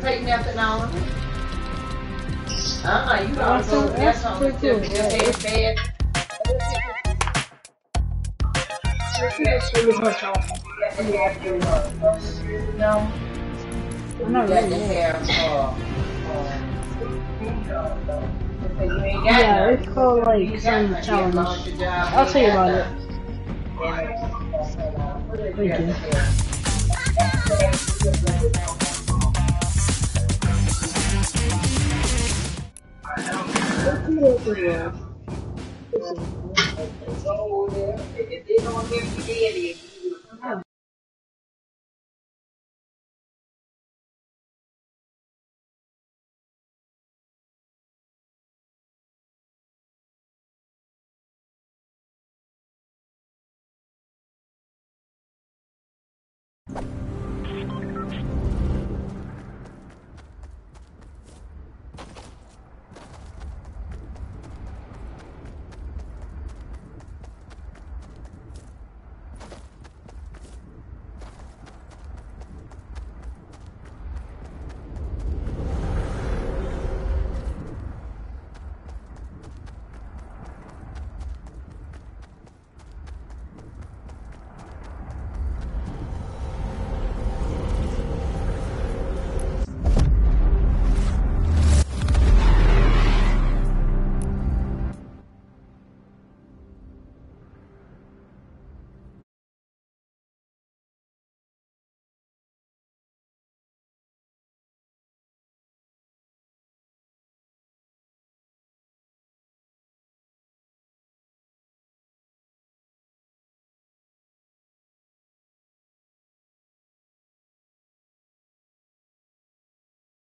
take nothing on it. You gotta go. That's something to just head bad. No. I'm not ready yet. Yeah, it's called like some challenge. I'll tell you about it. Thank you.